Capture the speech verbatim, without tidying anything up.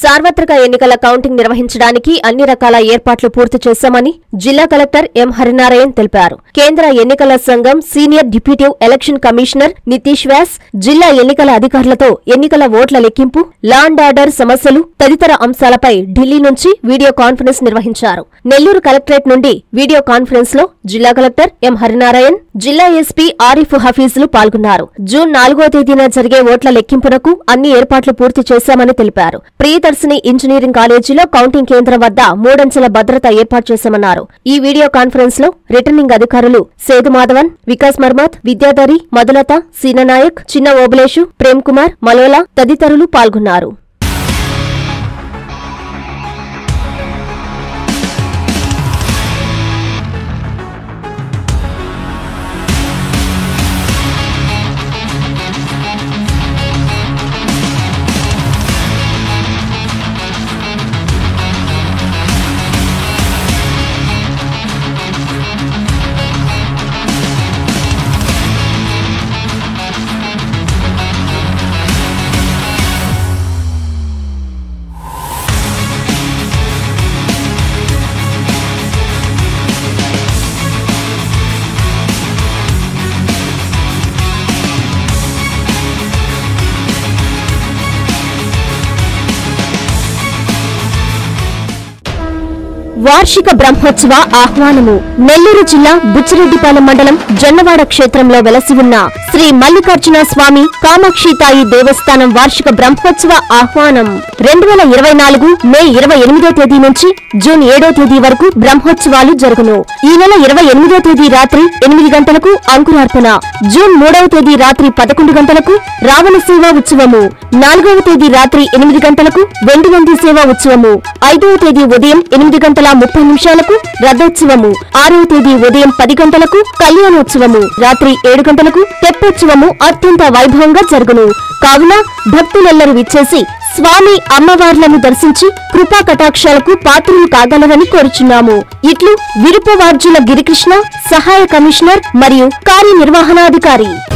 సార్వత్రిక ఎన్నికల కౌంటింగ్ నిర్వహించడానికి అన్ని రకాల ఏర్పాట్లు పూర్తి చేశామని జిల్లా కలెక్టర్ ఎం హరినారాయణ్ తెలిపారు. కేంద్ర ఎన్నికల సంఘం senior deputy election commissioner Nitish Vyas జిల్లా ఎన్నికల అధికారులతో ఎన్నికల ఓట్ల లెక్కింపు, లా అండ్ ఆర్డర్ సమస్యలు తదితర అంశాలపై ఢిల్లీ నుంచి వీడియో కాన్ఫరెన్స్ నిర్వహించారు. నెల్లూరు కలెక్టరేట్ నుండి వీడియో కాన్ఫరెన్స్ లో జిల్లా కలెక్టర్ ఎం హరినారాయణ్, జిల్లా ఎస్పీ ఆరిఫ్ హఫీజులు పాల్గొన్నారు. జూన్ నాలుగో తేదీన జరిగే ఓట్ల లెక్కింపునకు అన్ని ఏర్పాట్లు పూర్తి చేశామని తెలిపారు. ప్రియదర్శిని ఇంజనీరింగ్ కాలేజీలో కౌంటింగ్ కేంద్రం వద్ద మూడంచెల భద్రత ఏర్పాటు చేశామన్నారు. ఈ వీడియో కాన్ఫరెన్స్ లో రిటర్నింగ్ అధికారులు సేదు మాధవన్, వికాస్ మర్మత్, విద్యాధరి, మధులత, సీననాయక్, చిన్న ఓబులేషు, ప్రేమ్ కుమార్, మలోలా తదితరులు పాల్గొన్నారు. వార్షిక బ్రహ్మోత్సవ ఆహ్వానము. నెల్లూరు జిల్లా బుచ్చిరెడ్డిపాలెం మండలం జొన్నవాడ క్షేత్రంలో వెలసి ఉన్న శ్రీ మల్లికార్జున స్వామి కామాక్షితాయి దేవస్థానం వార్షిక బ్రహ్మోత్సవ ఆహ్వానం రెండు వేల ఇరవై నాలుగు మే ఇరవై ఎనిమిదో తేదీ నుంచి జూన్ ఏడో తేదీ వరకు బ్రహ్మోత్సవాలు జరుగును. ఈ నెల ఇరవై ఎనిమిదో తేదీ రాత్రి ఎనిమిది గంటలకు అంకురార్పణ, జూన్ మూడవ తేదీ రాత్రి పదకొండు గంటలకు రావణ సేవా ఉత్సవము, నాలుగవ తేదీ రాత్రి ఎనిమిది గంటలకు వెండి నంది సేవా ఉత్సవము, ఐదవ తేదీ ఉదయం ఎనిమిది గంటల ముప్పై నిమిషాలకు రథోత్సవము, ఆరవ తేదీ ఉదయం పది గంటలకు కళ్యాణోత్సవము, రాత్రి ఏడు గంటలకు తెప్పోత్సవము అత్యంత వైభవంగా జరుగును. కావున భక్తులెల్లరూ విచ్చేసి స్వామి అమ్మవార్లను దర్శించి కృపా కటాక్షాలకు పాత్రులు కాగలరని కోరుచున్నాము. ఇట్లు విరుపవార్జుల గిరికృష్ణ, సహాయ కమిషనర్ మరియు కార్యనిర్వహణాధికారి.